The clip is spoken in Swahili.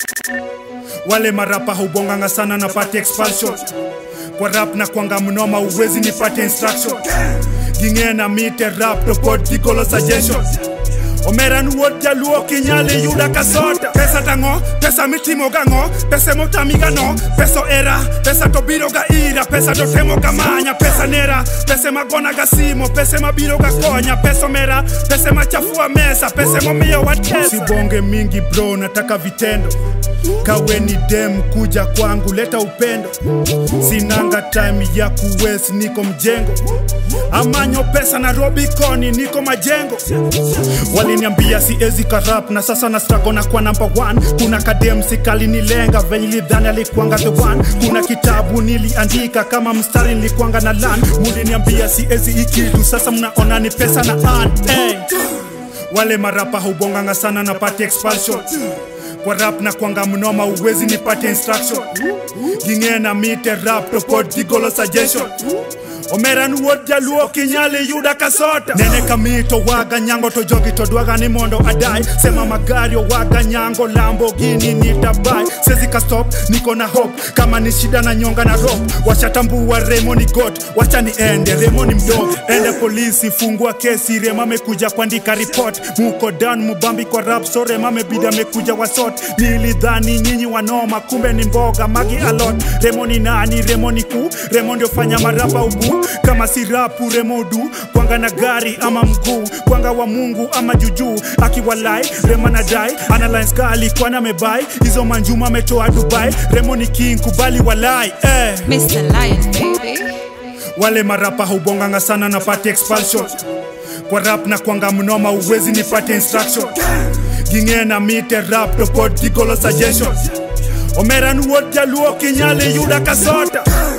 Wale marapa hubonganga sana na pati expulsion. Kwa rap na kwanga mnoma uwezi nipate instruction. Gingena mite rap report dikolo suggestion. Omeran wot jaluo kinyale yuda kasota. Pesa tango, pesa mitimo gango, pesa motamiga no, pesa era, pesa tobiro ga ira, pesa dotemo gamanya, pesa nera, pesa magona gasimo, pesa mabiro ga konya, pesa mera, pesa machafua mesa, pesa momio watesa. Sibonge mingi bro, nataka vitendo. Kawe ni dem kuja kwangu leta upendo. Sinanga time ya kuwesi niko mjengo. Amanyo pesa na Robiconi niko majengo. Waliniambia siezi karap na sasa na struggle na kwa number 1. Kuna kadem sikali nilenga venye lidhani alikuanga the one. Kuna kitabu niliandika kama mstari nilikuanga na land. Muliniambia siezi ikitu sasa mnaona ni pesa na an. Hey. Wale marapa hubonganga sana na pati expulsion. Kwa rap na kwanga mnoma uwezi nipate instruction. Gingena mite rap report digolo suggestion. Omeran wot jaluo kinyale yuda kasota. Nene kamito waga nyango to jogi to dwaga ni mondo adai. Sema magario waga nyango Lamborghini nitabai. Sezi ka stop niko na hope. Kama ni shida na nyonga na rope. Washatambua Remo ni God. Wacha ni ende Remo ni mdogo. Ende polisi fungua kesi. Rema mekuja kuandika report. Muko down mubambi kwa rap. So Rema mebida mekuja wasot. Nilidhani nyinyi wanoma kumbe ni mboga magi alot. Remo ni nani Remo ni ku. Remo ndio fanya marapa ubu. Kama si rapu Remo du. Kwanga na gari ama mguu. Kwanga wa Mungu ama juju. Akiwalai Rema na dai. Analyze kali kwa na mebai. Hizo manjuma metoa Dubai. Remo ni king kubali walai. Mr. Lion baby. Wale marapa hubonganga sana na pati expulsion. Kwa rap na kwanga mnoma uwezi nipate instruction. Gingena mite rap report dikolo suggestion. Omeran wot jaluo kinyale yuda kasota.